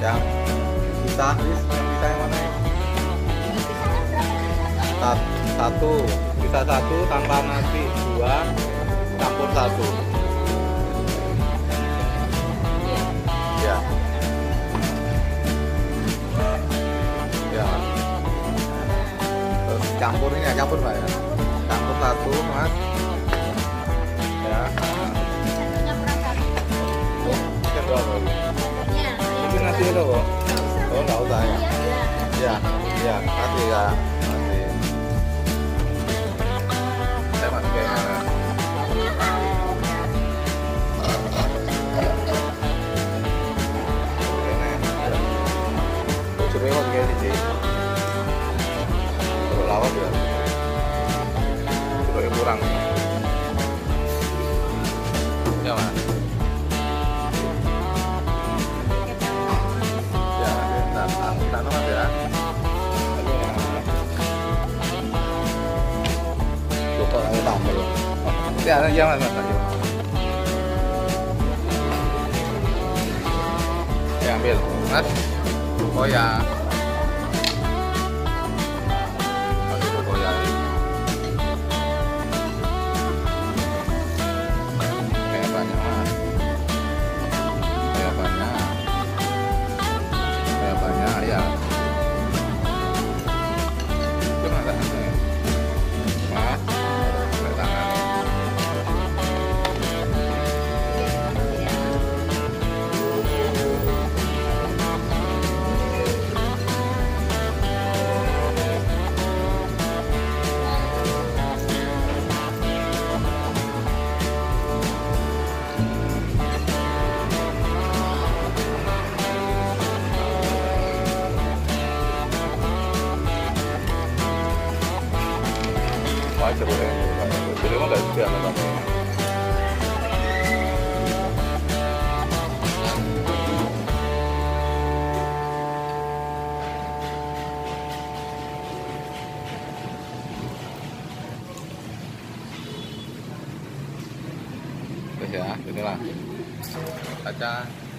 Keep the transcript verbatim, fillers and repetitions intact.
yang bisa Riz, yang bisa yang mana ya? Sat- satu bisa satu tanpa nasi, dua campur satu ya ya terus campur ini ya, campur Mbak ya, campur satu Mas ya. Oh, kedua apa ini? Ini nasi itu kok. Oh, nggak usah ya. Ya, ya, kasih ya. Kasih. Saya masuk kayak mana? Oh, coba ya, kayak di sini. Coba lawat ya. Coba yang kurang. Ya, Mas. Ya, bentar. Aku tanam Mas ya. Lupa aku tambah. Ya, ya Mas, Mas. Ya, ambil. Mas. Oh ya. Kasih oh ya. Kayak banyak Mas. Kayak banyak. Kayak banyak ya. Cuma tangannya. Mas. Pakai tangan. Wajar boleh. Boleh mah nggak juga namanya. Oke ya, inilah kaca.